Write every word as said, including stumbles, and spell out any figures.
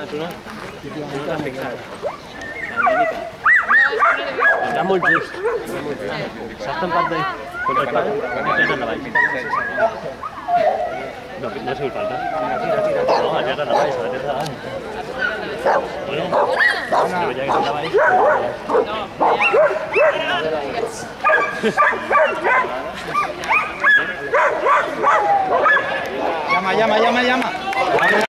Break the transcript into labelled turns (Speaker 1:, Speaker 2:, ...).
Speaker 1: Sudah, sudah fixar. Nah, ini kan. Kamu jus. Satu tempat deh. Tempat apa? Ada apa? Dapat nasi ulpalda. Oh, ada apa? Ada apa? Ini. Coba jangan apa ini.
Speaker 2: Llama, llama, llama, llama.